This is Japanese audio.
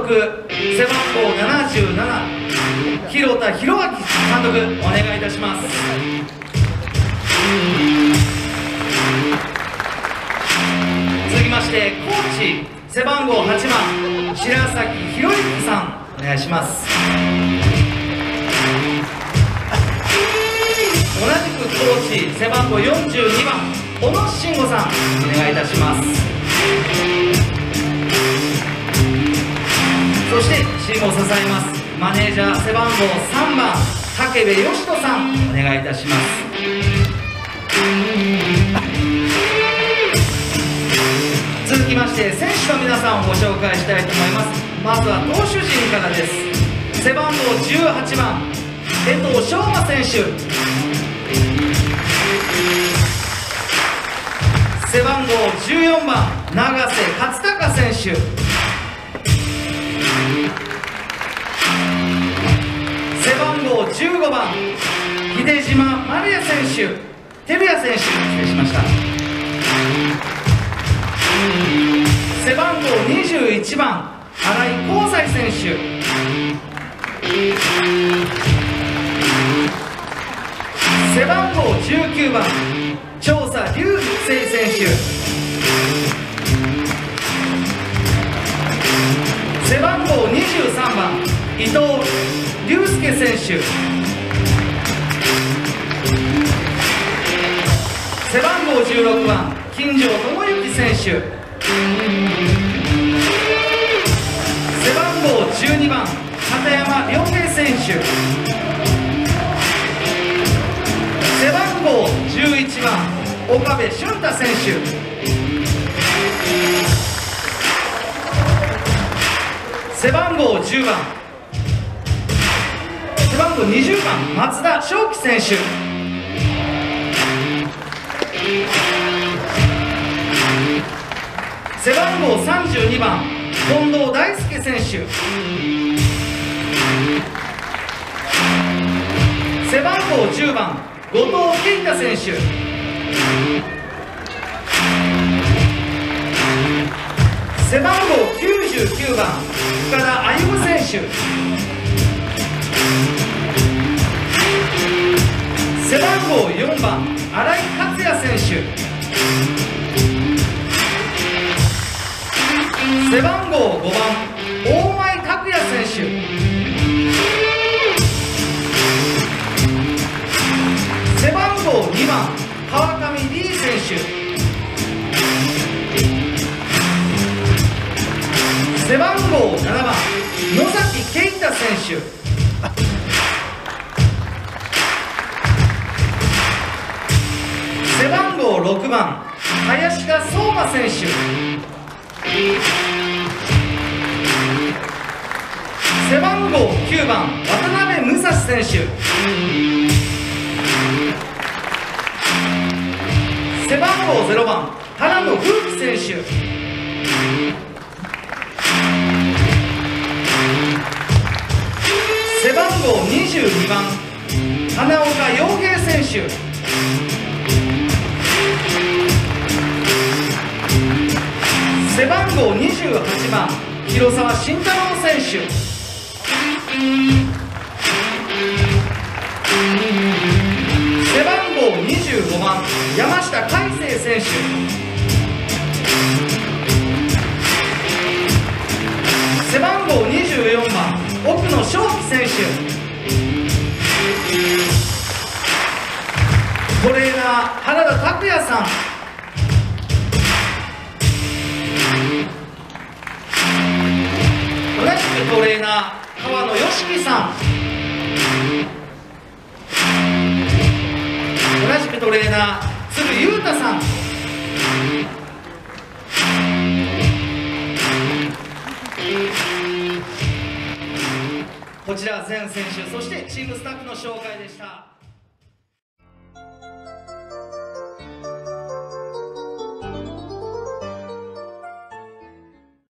督、背番号77、広田博明監督、お願いいたします。続きましてコーチ、背番号8番、白崎博之さん、お願いします。同じくコーチ、背番号42番、小野慎吾さん、お願いいたします。そしてチームを支えますマネージャー、背番号3番、武部義人さん、お願いいたします。続きまして選手の皆さんをご紹介したいと思います。まずは投手陣からです。背番号18番、江藤翔馬選手。背番号14番、永瀬勝孝選手。背番号15番、秀島丸也選手、照也選手、失礼しました。背番号21番、新井光彩選手。背番号19番、長佐龍生選手。背番号23番、伊藤龍介選手。背番号16番、金城智之選手。背番号12番、片山良平選手。背番号11番、岡部俊太選手。背番号10番、背番号20番、松田翔樹選手。背番号32番、近藤大輔選手。背番号10番、後藤圭太選手。背番号99番、深田歩夢選手。背番号4番、新井克也選手。背番号5番、大前拓也選手。背番号2番、川上理恵選手。背番号7番、野崎圭太選手。背番号6番、林田相馬選手。背番号9番、渡辺武蔵選手。背番号0番、原野風紀選手。背番号22番、花岡洋平選手。背番号28番、広沢慎太郎選手。背番号25番、山下海星選手。背番号24番、奥野翔輝選手。トレーナー、原田拓也さん。同じくトレーナー、川野良樹さん。同じくトレーナー、鶴裕太さん。こちら全選手、そしてチームスタッフの紹介でした。